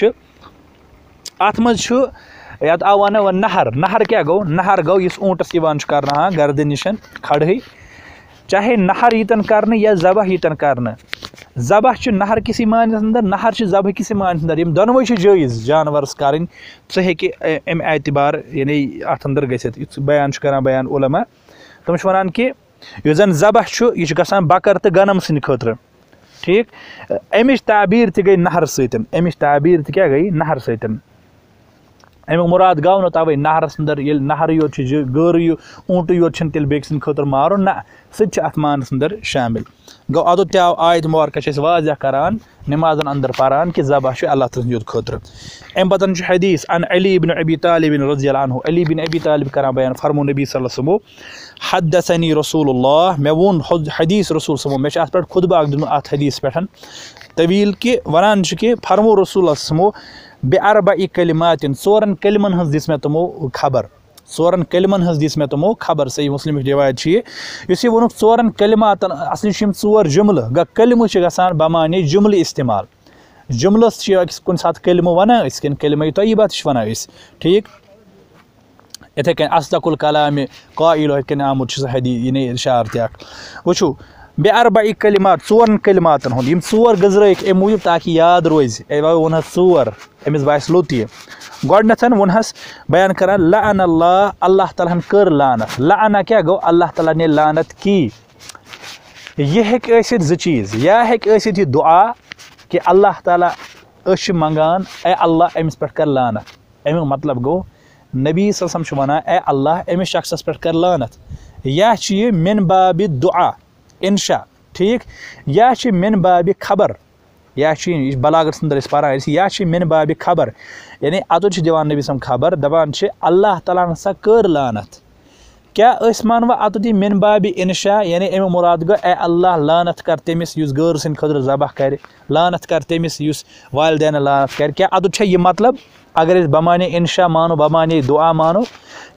Speaker 1: अत मज आव वन वन नहर क्या गो नहर गो इस ऊँटस कर गर्दन निश खड़े चाहे नहर यीतन कर या ज़बह यीतन कर ज़बह नहर किस मानस अंदर नहर ज़बह किस मानस अंदर यम दोनों जायज़ जानवरस कर अम एतबार यानी अत अंदर गसित बयान कर बयान उलमा तम वन कि जन ज़बह यह गसान बकर तो गनम सद खतर ठीक अमिच ताबीर गई नहर सतन अमिच ताबीर क्या गई नहर सतन अमुक मुराद गो न तवे नहरस अंदर ये नहर योत गर ऊँट योत तेल बेक सद खतर मारो ना सह अत मानस अंदर शामिल गो अदो ते आयत मुबारक वाज़ह करान नमाजन अंदर पारान कि ज़बह अल्लाह ताला खतर अम पतन हदीस अन अली बिन अबी तालिब रज़ियल्लाहु अन्हु अली बिन अबी तालिब कर बयान फरमो नबी सल्लल्लाहु अलैहि वसल्लम हद्दसनी रसूलुल्लाह मे वोन हदीस रसूल सल्लल्लाहु मे अत पे खुतबा दिन अत हदीस पे तवील कि वनान कि फरमो रसूल बे अरबई कलिमातिन चोरन कलिमन हज दिस मे तमो खबर चोरन कलिमन हज दिस मे तमो खबर सही मुस्लिम रिवायत यह वोन चोरन कलिमातन असली चोर जुमल ग कलिम गसान बमाने जुमल इस्तेमाल जुमलस कुन सात कलिम वन कन कलिम तय्यबा वन ठीक इथे कन असदकुल कलाम क़ाइल कन आमुत हदी यानी इरशाद तक वुचू बे अरबई कलिमात चोरन कलिमातन हुंद यम चोर गजरक अम मूजूब ताकि याद रोज वन चोर अमिस बास लोत यह गोडनथन वनहस बयान कर लान अल्लाह ताला कर लानत लाना क्या गो अल्लाह ताला ने लानत की यह हेक ज चीज़ या हेक यह दुआ कि अल्लाह ताला मंगान ए अल्लाह अमिस पे कर लानत अमुक मतलब गो नबी सल्लल्लाहु अलैहि वसल्लम वनान ए अल्लाह अमिस शख्सस पे कर लानत या मिन बाबि दुआ इंशा ठीक या मिन बाबि खबर या बलागत अंदर पारान या मिन बाबि खबर यानी अतुत दिवान नबी सम खबर दपान अल्लाह ताला सा कर लानत क्या मान वा अतुत मिन बाबि इंशा यानी अमु मुराद गो ए अल्लाह लानत कर तमिस युस गर सद खतर ज़बह कर लानत कर तमिस युस वालिदैन लानत कर क्या अतुत यह मतलब अगर बमाने इंशा मानो बमाने दुआ मानो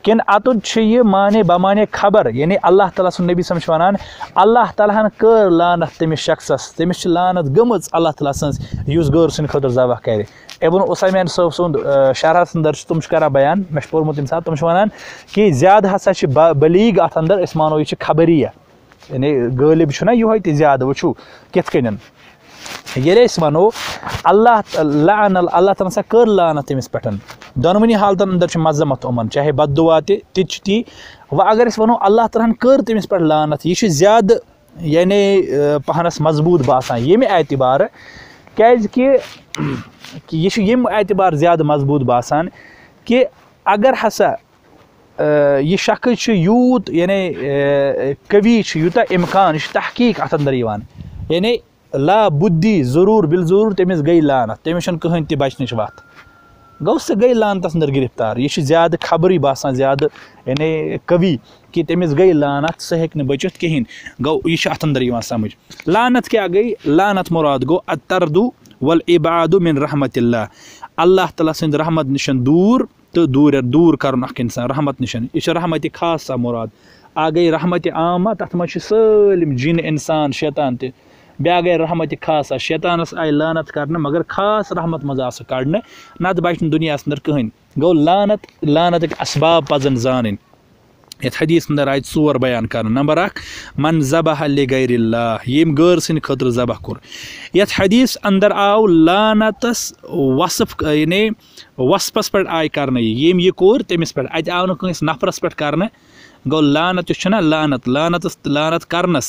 Speaker 1: किन अतुद ये माने बमाने खबर यानी अल्लाह ताला सुन नबी समझ वनान अल्लाह ताला कर लानत तमिस शख्सस तमिस लानत गमज अल्लाह ताला सन्स युस गौर सुन खतर ज़बह कर इब्न उसैमीन साहब सुंद शरह अंदर तुम कर बयान मे पोर्मुत तम सात तुम वनान कि ज्यादा हसा बलीग अत अंदर अस मानो यह खबरिया यानी गालिब यो ज्यादा वो कित कन ये वनो अल्लाह लान अल्लाह ताला कर लानत तमिस पे दोनवनी हालतन अंदर मजमत उमन चाहे बददुआ ती व अगर वनो अल्लाह ताला कर तमिस पे लानत यह ज्यादा यानी पहनस मजबूत बासान ये एतबार कि यह एतबार ज्यादा मजबूत बासान कि अगर हसा यह शख्स यूत यानी कवि यूता इम्कान यह तहकीक अत अंदर यानी ला बुद्धि जरूर बिल जरूर तमिस गई लानत तमिस कहन तह बचन वत गो सह गई लानत अंदर गिरफ्तार यह ज्यादा खबरी बासान ज्यादा यानी कवि कि तमिस गई लानत सह हेक बचित कहें गो यह अत अंदर समझ लानत क्या गई लानत मुराद गो अतरदु वल इबादु मिन रहमतिल्लाह अल्लाह ताला सद रहमत निशन दूर तो दूर कर इंसान रहमत निशन यह रहमत खास मुराद आ गई रहमत आमा तथ मज सलिम जिन इंसान शैतान त ब्या गई रहमत खास शैतानस आई लानत कर मगर खास रहमत मज कड़ नत बच दुनिया अंदर कहें गो लानत असबाब पजन जान ये हदीस अंदर आय 4 बयान कर नंबर 1 मन ज़बह लिगैरिल्लाह यम गैर सिंद खतर ज़बह कोर ये हदीस अंदर आव लानतस वसफ यानी वसफस पे आय कर यम यह कोर तमिस पे अत आव नस नफरस पे कर गो लानत लानत लानत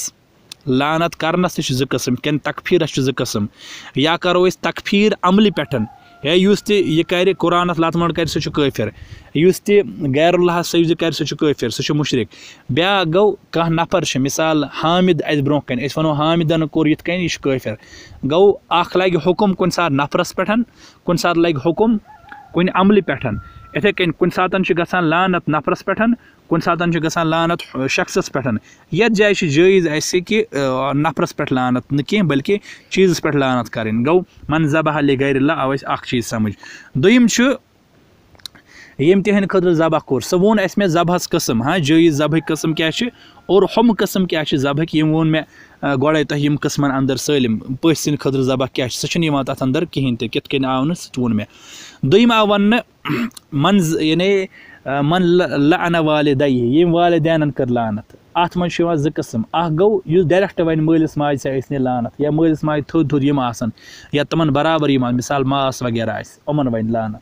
Speaker 1: करनस ज़ कस्म कन तकफीरस ज़ कस्म या करो तकफीर अमल पे या युस यह कर कुरान लतमंड कर सह काफिर युस गैरुल्लाह सजद कर सह काफिर सह मुशरिक ब्या गो कह नफर मिसाल हामिद अस ब्रोह कन वनो हामिदन कोर यिथ कन यह काफिर गो अख लगे हुकुम कुन सात नफरस पे कुन सात लगे हुकुम कुन अमल पे इथे कन कुन सातन गसान लानत नफरस पे कुन सातन गसान लानत शख्सस पे ये जाय जायज़ ऐसे कि नफरस पे लानत न कह बल्कि चीज़ पे लानत करें गो मन ज़बह लिगैरिल्लाह आव अख चीज़ समझ दोयम यम तहन खतर ज़बह कोर सह वोन मे ज़बहस कस्म हाँ जायज़ ज़बह कस्म क्या और हम कस्म क्या ज़बह यम वोन मे गोड़े तह यम कस्मन अंदर सलिम पस सिंद खतर ज़बह क्या सह तथ अंदर कहें कित कन आव सह वोन मे दोयम आव वन मन यानी मन लान वालिदैहि यम वालिदैन कर लानत अत मज ज़ कस्म अख गो युस डायरेक्ट वन मलिस माज से लानत या मलिस माज थोद थोद यम आसन या तमन बराबर यम मिसाल मास वगैरह अमन वन लानत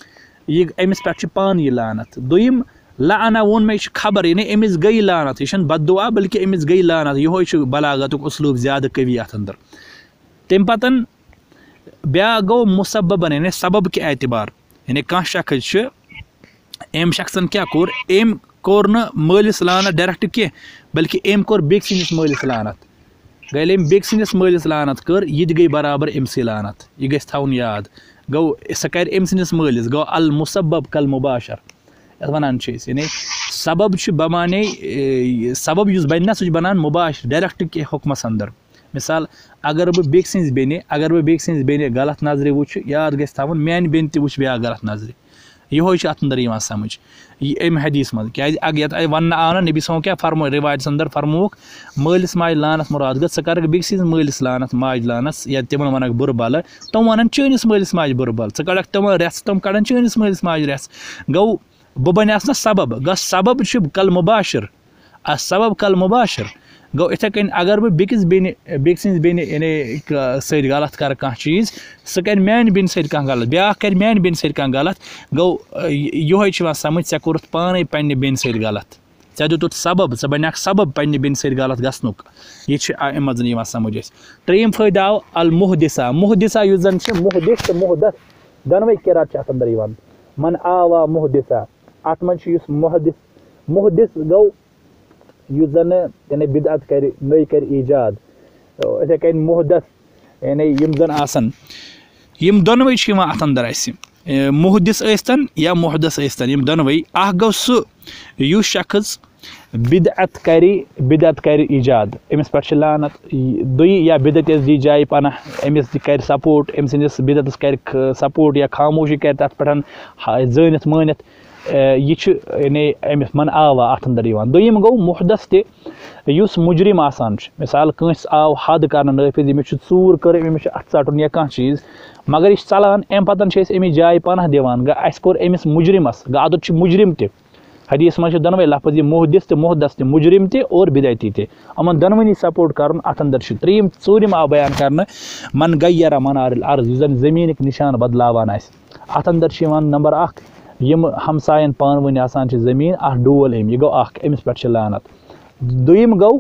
Speaker 1: यह अमिस पे पान यह लानत दोयम लाना वोन मे खबर यानी अमिस गई लानत यह बददुआ बल्कि अमिस गई लानत यह बलागत उसलूब ज्यादा कवि अत अंदर तम पतन ब्या गो मुसब्बन यानी सबब के एतबार यानी कह शख्स अम शख्सन क्या कोर अम कोर न मलिस लानत डायरेक्ट कह बल्कि अम कोर बेक सिंदिस मलिस लानत गल अम बेक सिंदिस मलिस लानत कर यह गई बराबर अमसी लानत यह गई थवन याद गो सह कर अम सिंदिस मलिस गो अल मुसब्बब कल मुबाशर वनान यानी सबब बमाने सबब युस बन सह बनान मुबाशर डायरेक्ट के हुक्मस अंदर मिसाल अगर बह बेक सिंज बेने अगर बह बेक सिंज बेने गलत नजर वो याद गि थवन मान बेन तह वो ब्या गलत नजर यह अत अंदर समझ अम हदीस मज क्या वन आव ना नबी सो क्या फरमो रिवायत अंदर फरमोक मलिस माज लानत मुराद गो सह कर बेक सिंज मलिस लानत माज लानस या तिमन वनक बुर बल तम वन चनिस मलिस माज बुर बल थ कड़क तम रेस तम कड़न चनिस मलिस माज रेस गो बह बनियास ना सबब गो सबब कल मुबाशर सबब कल मुबाशर गो इथे कन अगर बह बेक सिंज बेने यानी सद गलत कर कह चीज़ सह कर मान बेन सद कह गलत ब्या कर मान बेन सद कह गलत गो यह समझ ऐ कोरुत पाने पन्ने बेन सद गलत ऐ दुत सबब स बन सबब पन्ने बेन सद गलत गसनुक यह अम मज समझ त्रेयम फायदा आव अल मुहदिसा मुहदिसा युस जन मुहदिस तो मुहदस दोनवे किरात अत अंदर मन आवा मुहदिसा अत मज मुहदिस गो युस जन यानी बिदअत कर नई कर ईजाद इथे कन मुहदस यानी यम जन आसन यम दोनवे अत अंदर मुहदिस स्तन या मुहदस स्तन यम दोनवे अख गो सह युस शख्स बिदअत कर ईजाद अमिस पे लानत दुई या बिदत दी जाए पना अमिस कर सपोर्ट अम सिंदिस बिदतस कर सपोर्ट या खामोशी कर तथ पे जानित मानित यानी अमिस मन आवा अत अंदर दोम गो मुहदस तुस मुजरिम आसान मिसाल कंस आव हद कर नाफिज अमिस चूर कर अमिस अथ षटन या कह चीज़ मगर यह चलान अम पतन अमिस जाय पनाह दिवान अस कोर अमिस मुजरिमस अदुत मुजरिम त हदीस मज दोनवे लफज यह मुहदिस तो मुहदस तो मुजरिम ते और बिदती ते अमन दोनवनी सपोर्ट कर अत अंदर त्रीम चूरिम आव बयान कर मन गैरा मनार अर्ज जन जमीन निशान बदलावान अत अंदर नंबर अख यम हमसायन पान वन आसान जमीन अ डोल यह गो अमिस पे लानत दुम गो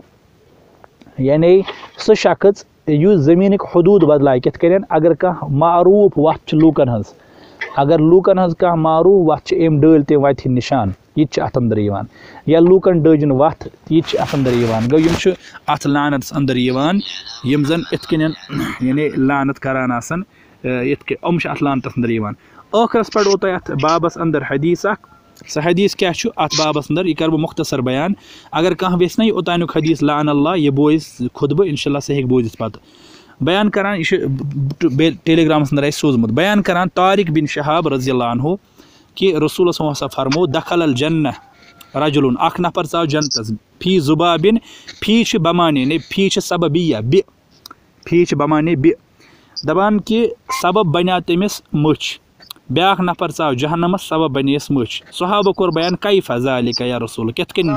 Speaker 1: यानी सह शख्स युस जमीन हदूद बदलाय कित कन अगर कह मारूफ वत लूकन हज अगर लूकन हज कह मारूफ वत अम डल तम वत निशान यह अत अंदर या लूकन डजन वत यह अत अंदर गो यम अत लानत अंदर यम जन इत कन यानी लानत करान आसन यम अत लानत अंदर आखरस पे ओ अत बाबस अंदर हदीस सह हदीस क्या अत बाबस अंदर यह कर बह मुख्तसर बयान अगर कह वेस ना ओतानुक हदीस लान अल्लाह यह बोज खुद बह इंशाल्लाह सह बोजित पे बयान करान यह टेलीग्रामस अंदर सोजमुत बयान करान तारिक बिन शहाब रज़ियल्लाहु अन्हु कि रसूल फरमो दखल अल जन्नह रजुलन अख नफर चाव जन्नतस फी जुबाबिन फी बमाने ने फी सबबिया बि फी बमाने बि दपान कि सबब बना तमिस मुछ ब्याख नफर चाव जहन्नमस सबब बनेस मुछ सहाबो कोर बयान कैफा ज़ालिका या रसूल कित कन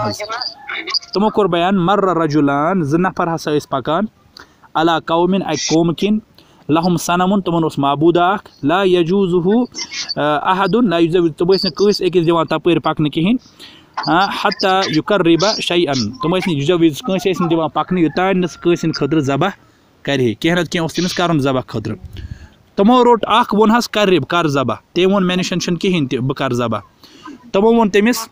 Speaker 1: तमो कोर बयान मर्र रजुलान ज नफर हसा पकान अला कौमिन कौम किन लहुम सनमुन तमन मबूदा ला यजूजुहु अहदुन ला युजविज तम कस अकिस दिवान तपर पकन कहें हत्ता युकर्रिबा शैअन तम युजविज कस दिवान पकन युतान कस खतर ज़बह करे कह नत कह तमिस कर ज़बह खतर तमो रोट वन कर्रिब कर ज़बह तम वो मे निश कहें तह बह कर ज़बह तमो वो तमिस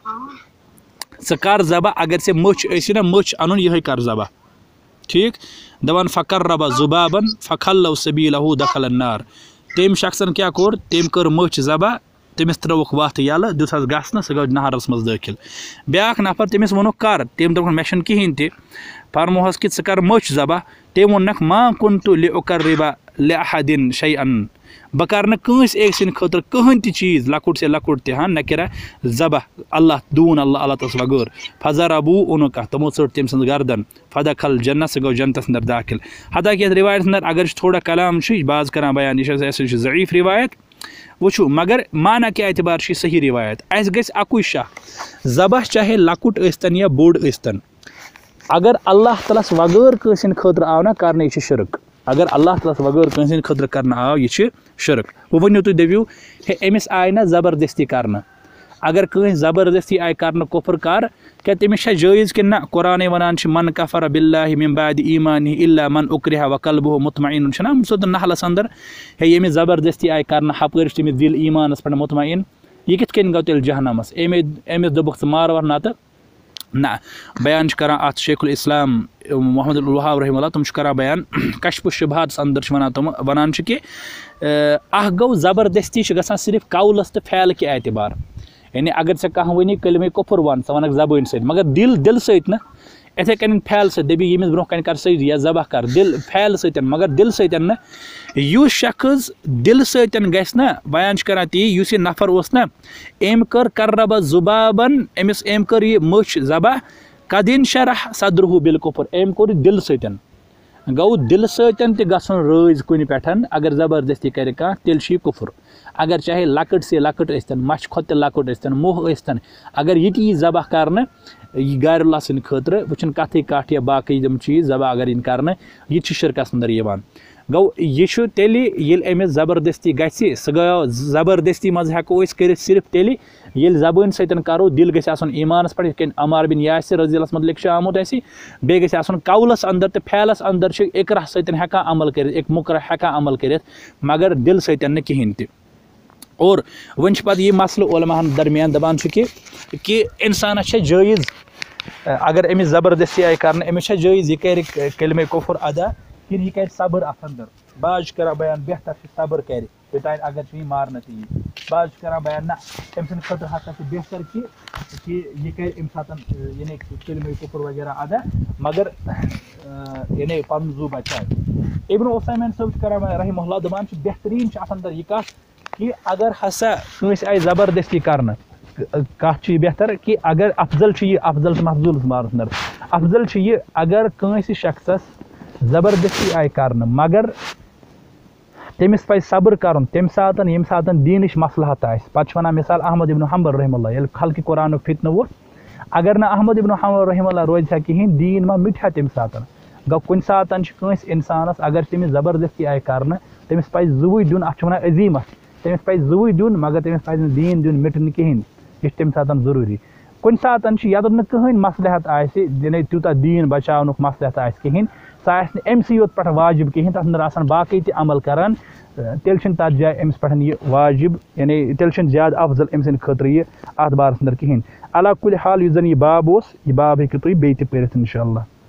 Speaker 1: स कर ज़बह अगर से मछ ना मछ अन यह कर ज़बह ठीक दपान फ़कर्रबा ज़ुबाबन फ़खल्लव सबीलहु दखल अन्नार तम शख्सन क्या कोर तम कर मछ ज़बह तमिस त्रोक वत यल दुस गसन सह गो नहरस मज दाखिल ब्याख नफर तमिस वोन कर तम दोपन मे कहें तह फरमोहस कि कर मछ ज़बह तम वोनक मा कुन्तु लिउकर्रिबा लिअहदिन शैअन बह कर कंस एक सिंद खतर कहन ती चीज़ लकुट से लकुट तह नकिरा ज़बह अल्लाह दून अल्लाह अल्लाह तस वगैर फज़रबू उनका तमो चढ़ तम सज गर्दन फदखल जन्नत सह गो जन्नतस अंदर दाखिल हालांकि रिवायत अंदर अगर थोड़ा कलाम बाज कर बयान यह ज़ईफ़ रिवायत वो मगर माना के एतबार सही रिवायत अस गई अकु शाह ज़बह चाहे लकुट स्तन या बोड़ स्तन अगर अल्लाह तलस वगैर कंसिन खतर आव ना कर यह शिरक अगर अल्लाह तलस वगैर कंसिन खतर कर आव यह शिरक वो वनो तुम दपू हे अमिस आय ना ज़बरदस्ती कर अगर कहीं ज़बरदस्ती आय कर कुफर कर क्या तमिस जायज़ कि ना कुरान वनान मन कफर बिल्लाहि मिन बाद ईमानिहि इल्ला मन उक्रिहा व क़ल्बुहु मुतमइन्न छना सूरत नहलस अंदर हे यमिस ज़बरदस्ती आय कर हपर तमिस दिल ईमानस पे मुतमइन यह कित कन गो तेल जहन्नमस अमिस दोबुक मार वर नत ना बयान कर अत शेखुल इस्लाम मोहम्मद अब्दुल वहाब रहमतुल्लाह तुम कर बयान कश्फ शुबहात अंदर वनान तुम वनान कि गो ज़बरदस्ती गसान सिर्फ कौलस तो फैल के एतबार यानी अगर से कह वन कलमे कुफर वन स वन जबान सत मगर दिल सत ना इथे कन फैल सत दबी यमिस ब्रोह कन कर सज या ज़बह कर दिल फैल सत मगर दिल सत ना युस शख्स दिल सत गस ना बयान कर ती युस नफर उस ना अम कर कर्रबा ज़ुबाबन अमिस अम कर यह मछ ज़बह कदिन शरह सदरहु बिल कुफर अम कोर दिल सत गो दिल सतन गसन रज कुन पे अगर ज़बरदस्ती कर तेल कुफर अगर चाहे लकट से लकट स्तन मछ खोत लकट स्तन मोह स्तन अगर ये ज़बह कर गारुल्लाह सद खतर वह कथ कठ या बाकी चीज़ ज़बह अगर इन कर यह शिरकस अंदर गो यह तेल अमिस ज़बरदस्ती गि सह गो ज़बरदस्ती मज हेको कर सिर्फ तेल ये ज़बान सतन करो दिल गसन ईमानस पे अमार बिन यासिर रज़ियल्लाहु अन्हु लिख आमुत बे गसन कौलस अंदर तो फैलस अंदर इकरा सतन हेका अमल कर एक मुकरा हेका अमल कर मगर दिल सतन कहें तह और वन पे यह मसल उलमाहन दरमियान दपान कि इंसान जायज़ अगर अमिस ज़बरदस्ती आय कर अमिस जायज़ यह कर कलमे कुफर अदा कि यह कर सब्र अत अंदर बाज कर बयान बेहतर सब्र कर योतान अगर यह मारन ती बाज कर बयान ना अम सद खतर हसा बेहतर कि यह कर अम सात यानी कलमे कुफर वगैरह अदा मगर यानी पन जू बचाए इब्न उसैमीन सब कर रहमहुल्लाह दपान बेहतरीन अत अंदर यह कथ कि अगर हसा कंस आय ज़बरदस्ती कर कत बेहतर कि अगर अफजल महजूल मार अफजल अगर कंस शख्सस जबरदस्ती आय कर मगर तमिस पे सब्र कर तम सात दीनिश मसलहत पे वन मिसाल अहमद इब्न हम्बल रहमतुल्लाह ये खल्क कुरान फितन वो अगर ना अहमद इब्न हम्बल रहमतुल्लाह रोज कहें दीन मा मिटा तम सात गो कुन सात इंसानस अगर तमिस जबरदस्ती आय कर तमिस पे जुवु दिन अत वन अजीमत तमिस पे जुवु दिन मगर तमिस पे दीन दिन मिटन कहें यह तम सात जरूरी कुन सात यद न कहें मसलहत दिन तूता दीन बचाव मसलहत कहें सह अमसी योत पे वाजिब कहें तथ बाकी त अमल करान तेल तथ जाए अमिस पे यह वाजिब यानी तेल ज्यादा अफजल अम सद खतर यह अत बारस अंदर कहें अला कुल हाल यह बाब यह बाब हेकु तुम बे पढ़ित इंशाअल्लाह।